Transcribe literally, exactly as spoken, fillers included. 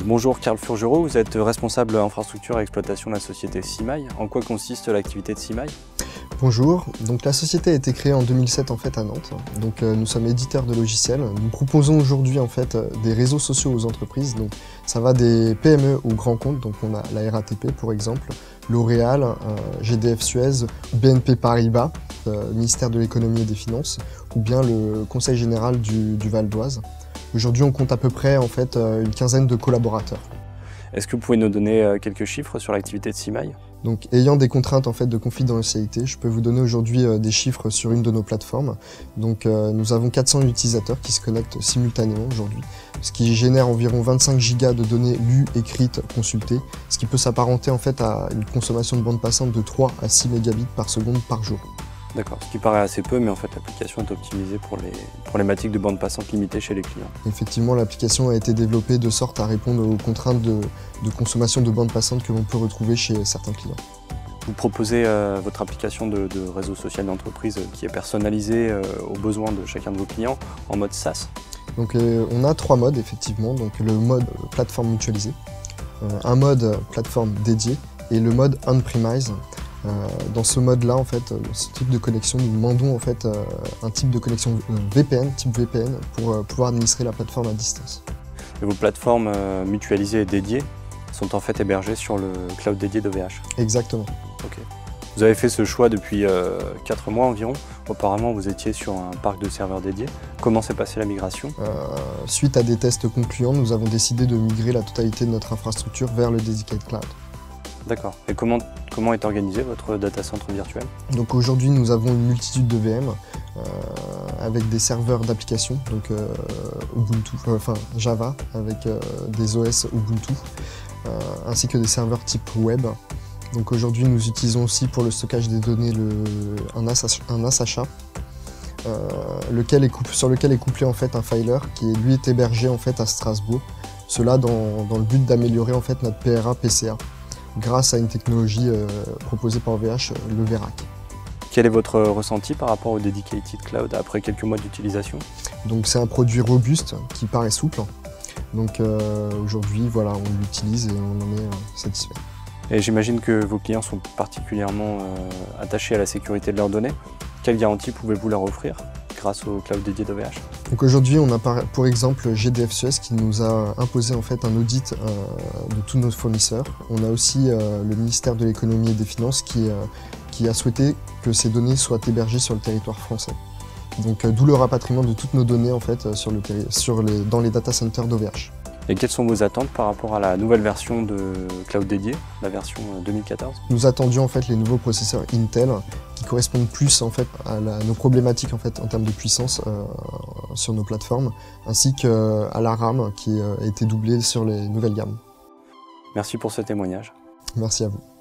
Bonjour, Carl Furgerot, vous êtes responsable infrastructure et exploitation de la société Simail. En quoi consiste l'activité de Simail? Bonjour, donc la société a été créée en deux mille sept en fait à Nantes. Donc euh, nous sommes éditeurs de logiciels. Nous proposons aujourd'hui en fait des réseaux sociaux aux entreprises. Donc ça va des P M E aux grands comptes. Donc on a la R A T P pour exemple, L'Oréal, euh, G D F Suez, B N P Paribas, euh, ministère de l'économie et des finances, ou bien le Conseil général du, du Val d'Oise. Aujourd'hui on compte à peu près en fait une quinzaine de collaborateurs. Est-ce que vous pouvez nous donner quelques chiffres sur l'activité de Simail? Donc, ayant des contraintes en fait de confidentialité, je peux vous donner aujourd'hui euh, des chiffres sur une de nos plateformes. Donc, euh, nous avons quatre cents utilisateurs qui se connectent simultanément aujourd'hui, ce qui génère environ vingt-cinq gigas de données lues, écrites, consultées, ce qui peut s'apparenter en fait à une consommation de bande passante de trois à six mégabits par seconde par jour. D'accord, ce qui paraît assez peu, mais en fait l'application est optimisée pour les problématiques de bande passante limitée chez les clients. Effectivement, l'application a été développée de sorte à répondre aux contraintes de, de consommation de bande passante que l'on peut retrouver chez certains clients. Vous proposez euh, votre application de, de réseau social d'entreprise qui est personnalisée euh, aux besoins de chacun de vos clients en mode SaaS. Donc euh, on a trois modes effectivement, donc le mode plateforme mutualisée, euh, un mode plateforme dédié et le mode on-premise. Euh, dans ce mode-là, en fait, ce type de connexion, nous demandons en fait euh, un type de connexion V P N, type V P N, pour euh, pouvoir administrer la plateforme à distance. Et vos plateformes euh, mutualisées et dédiées sont en fait hébergées sur le cloud dédié d'O V H. Exactement. Ok. Vous avez fait ce choix depuis euh, quatre mois environ. Auparavant, vous étiez sur un parc de serveurs dédiés. Comment s'est passée la migration? euh, Suite à des tests concluants, nous avons décidé de migrer la totalité de notre infrastructure vers le Dedicated Cloud. D'accord. Et comment, comment est organisé votre data center virtuel? Donc aujourd'hui, nous avons une multitude de V M euh, avec des serveurs d'applications, donc euh, Ubuntu, euh, enfin Java, avec euh, des O S Ubuntu, euh, ainsi que des serveurs type web. Donc aujourd'hui, nous utilisons aussi pour le stockage des données le, un, S H, un S H A, euh, lequel est couplé, sur lequel est couplé en fait un filer qui lui est hébergé en fait à Strasbourg. Cela dans, dans le but d'améliorer en fait notre P R A P C A. Grâce à une technologie euh, proposée par O V H, le V R A C. Quel est votre ressenti par rapport au Dedicated Cloud après quelques mois d'utilisation? Donc c'est un produit robuste qui paraît souple. Donc euh, aujourd'hui, voilà, on l'utilise et on en est euh, satisfait. Et j'imagine que vos clients sont particulièrement euh, attachés à la sécurité de leurs données. Quelle garantie pouvez-vous leur offrir grâce au cloud dédié d'O V H? Donc aujourd'hui, on a par, pour exemple G D F Suez qui nous a imposé en fait un audit euh, de tous nos fournisseurs. On a aussi euh, le ministère de l'économie et des finances qui, euh, qui a souhaité que ces données soient hébergées sur le territoire français. Donc euh, d'où le rapatriement de toutes nos données en fait sur le, sur les, dans les data centers d'O V H. Et quelles sont vos attentes par rapport à la nouvelle version de cloud dédié, la version deux mille quatorze? Nous attendions en fait les nouveaux processeurs Intel qui correspondent plus en fait à, la, à nos problématiques en fait en termes de puissance euh, sur nos plateformes, ainsi qu'à la RAM qui a été doublée sur les nouvelles gammes. Merci pour ce témoignage. Merci à vous.